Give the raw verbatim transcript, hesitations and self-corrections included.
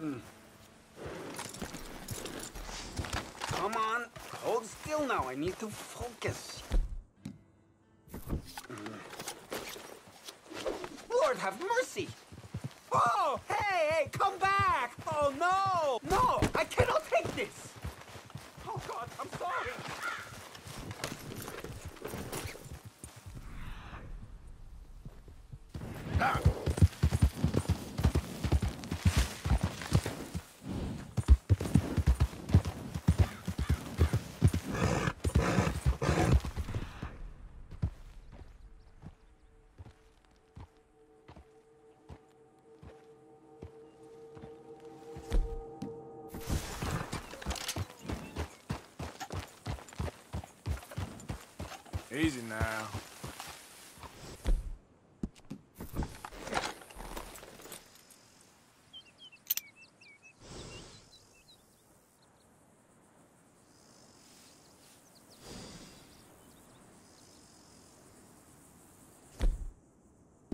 Come on, hold still now. I need to focus. Lord have mercy! Oh, hey, hey, come back! Oh, no! No, I cannot take this! Oh, God, I'm sorry! Ah. Easy now.